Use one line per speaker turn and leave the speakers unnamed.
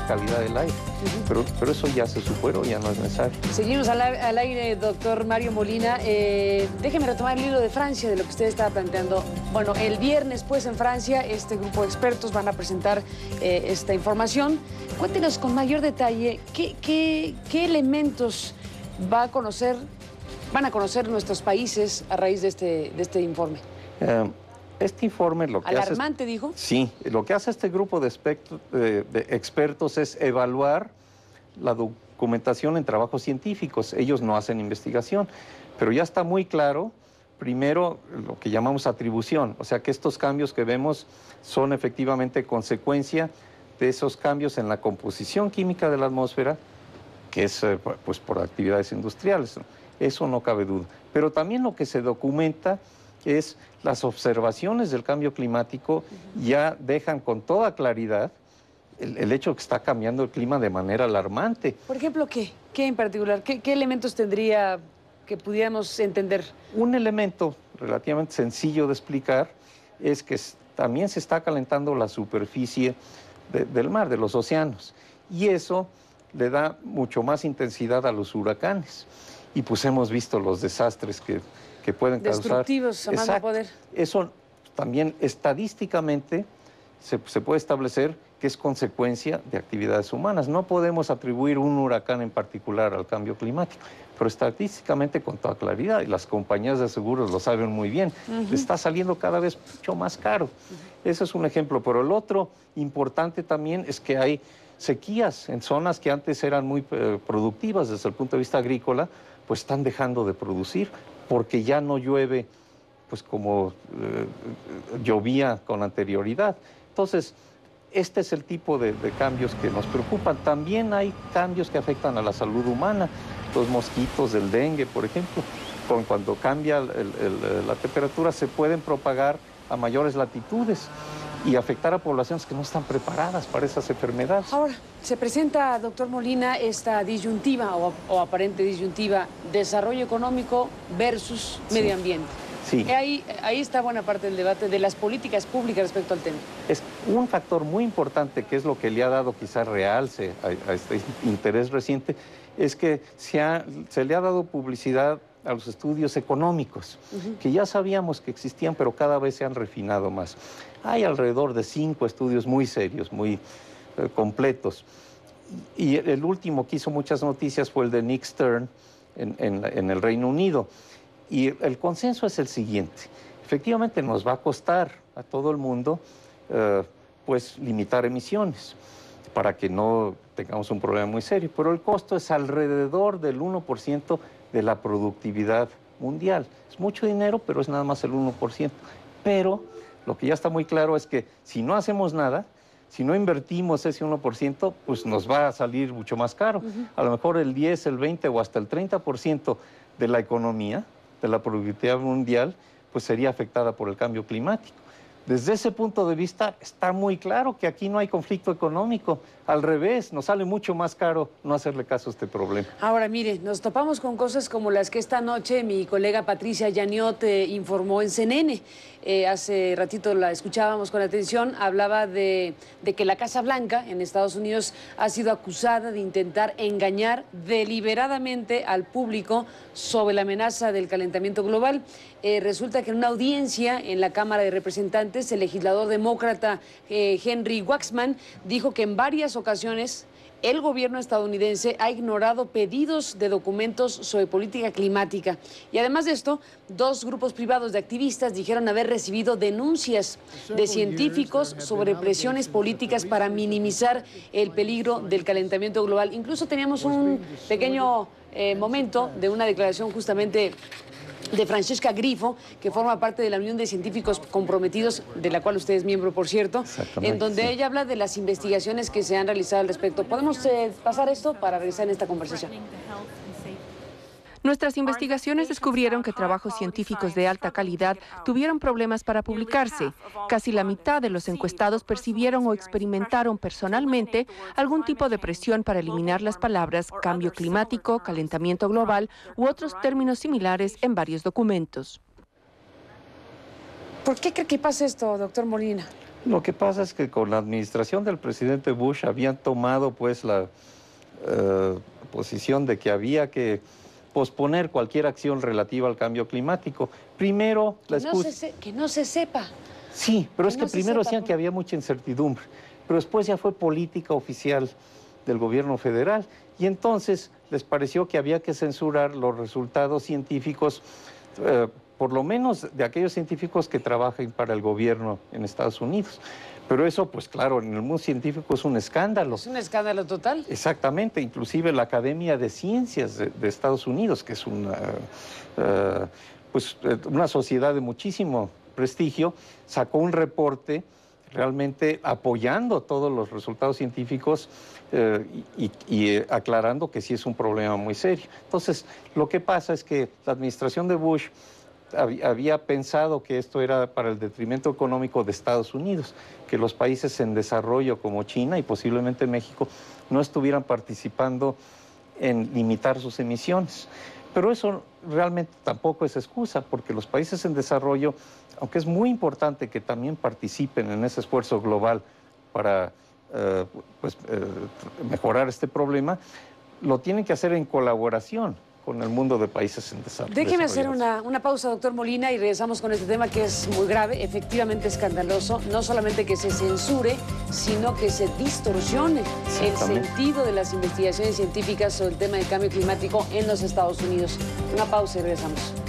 calidad del aire. Pero eso ya se superó, ya no es necesario.
Seguimos al aire, doctor Mario Molina. Déjeme retomar el hilo de Francia, de lo que usted estaba planteando. Bueno, el viernes, pues, en Francia, este grupo de expertos van a presentar esta información. Cuéntenos con mayor detalle qué elementos van a conocer nuestros países a raíz de este informe.
Este informe lo que
¿Alarmante,
hace,
dijo?
Sí, lo que hace este grupo de expertos es evaluar la documentación en trabajos científicos. Ellos no hacen investigación, pero ya está muy claro, primero, lo que llamamos atribución, o sea que estos cambios que vemos son efectivamente consecuencia de esos cambios en la composición química de la atmósfera, que es pues por actividades industriales. Eso no cabe duda. Pero también lo que se documenta es las observaciones del cambio climático ya dejan con toda claridad el hecho de que está cambiando el clima de manera alarmante.
Por ejemplo, ¿qué en particular? ¿Qué elementos tendría que pudiéramos entender?
Un elemento relativamente sencillo de explicar es que también se está calentando la superficie del mar, de los océanos, y eso le da mucho más intensidad a los huracanes. Y pues hemos visto los desastres que pueden causar.
Destructivos, a más no poder.
Eso también estadísticamente se puede establecer que es consecuencia de actividades humanas. No podemos atribuir un huracán en particular al cambio climático, pero estadísticamente con toda claridad, y las compañías de seguros lo saben muy bien, está saliendo cada vez mucho más caro. Ese es un ejemplo, pero el otro importante también es que hay sequías en zonas que antes eran muy productivas desde el punto de vista agrícola, pues están dejando de producir porque ya no llueve pues como llovía con anterioridad. Entonces, este es el tipo de cambios que nos preocupan. También hay cambios que afectan a la salud humana. Los mosquitos del dengue, por ejemplo, cuando cambia la temperatura se pueden propagar a mayores latitudes y afectar a poblaciones que no están preparadas para esas enfermedades.
Ahora, se presenta, doctor Molina, esta disyuntiva o aparente disyuntiva, desarrollo económico versus medio ambiente.
Sí.
Ahí está buena parte del debate de las políticas públicas respecto al tema.
Es un factor muy importante, que es lo que le ha dado quizás realce a este interés reciente, es que se le ha dado publicidad a los estudios económicos, que ya sabíamos que existían, pero cada vez se han refinado más. Hay alrededor de 5 estudios muy serios, muy completos. Y el último que hizo muchas noticias fue el de Nick Stern en el Reino Unido. Y el consenso es el siguiente: efectivamente nos va a costar a todo el mundo pues limitar emisiones para que no tengamos un problema muy serio, pero el costo es alrededor del 1% de la productividad mundial. Es mucho dinero, pero es nada más el 1%. Pero lo que ya está muy claro es que si no hacemos nada, si no invertimos ese 1%, pues nos va a salir mucho más caro. A lo mejor el 10, el 20 o hasta el 30% de la economía, de la productividad mundial, pues sería afectada por el cambio climático. Desde ese punto de vista está muy claro que aquí no hay conflicto económico. Al revés, nos sale mucho más caro no hacerle caso a este problema.
Ahora, mire, nos topamos con cosas como las que esta noche mi colega Patricia Yaniot informó en CNN. Hace ratito la escuchábamos con atención. Hablaba de que la Casa Blanca en Estados Unidos ha sido acusada de intentar engañar deliberadamente al público sobre la amenaza del calentamiento global. Resulta que en una audiencia en la Cámara de Representantes, el legislador demócrata Henry Waxman dijo que en varias ocasiones el gobierno estadounidense ha ignorado pedidos de documentos sobre política climática. Y además de esto, 2 grupos privados de activistas dijeron haber recibido denuncias de científicos sobre presiones políticas para minimizar el peligro del calentamiento global. Incluso teníamos un pequeño momento de una declaración justamente de Francesca Grifo, que forma parte de la Unión de Científicos Comprometidos, de la cual usted es miembro, por cierto, en donde ella habla de las investigaciones que se han realizado al respecto. ¿Podemos pasar esto para regresar en esta conversación?
Nuestras investigaciones descubrieron que trabajos científicos de alta calidad tuvieron problemas para publicarse. Casi la mitad de los encuestados percibieron o experimentaron personalmente algún tipo de presión para eliminar las palabras cambio climático, calentamiento global u otros términos similares en varios documentos.
¿Por qué cree que pasa esto, doctor Molina?
Lo que pasa es que con la administración del presidente Bush habían tomado pues la posición de que había que posponer cualquier acción relativa al cambio climático. Primero,
que no se sepa.
Sí, pero es que
no
primero
sepa,
decían que había mucha incertidumbre, pero después ya fue política oficial del gobierno federal y entonces les pareció que había que censurar los resultados científicos, por lo menos de aquellos científicos que trabajan para el gobierno en Estados Unidos. Pero eso, pues claro, en el mundo científico es un escándalo.
Es un escándalo total.
Exactamente, inclusive la Academia de Ciencias de Estados Unidos, que es una sociedad de muchísimo prestigio, sacó un reporte realmente apoyando todos los resultados científicos y aclarando que sí es un problema muy serio. Entonces, lo que pasa es que la administración de Bush había pensado que esto era para el detrimento económico de Estados Unidos, que los países en desarrollo como China y posiblemente México no estuvieran participando en limitar sus emisiones. Pero eso realmente tampoco es excusa, porque los países en desarrollo, aunque es muy importante que también participen en ese esfuerzo global para mejorar este problema, lo tienen que hacer en colaboración con el mundo de países en desarrollo.
Déjeme hacer una pausa, doctor Molina, y regresamos con este tema que es muy grave, efectivamente escandaloso, no solamente que se censure, sino que se distorsione el sentido de las investigaciones científicas sobre el tema del cambio climático en los Estados Unidos. Una pausa y regresamos.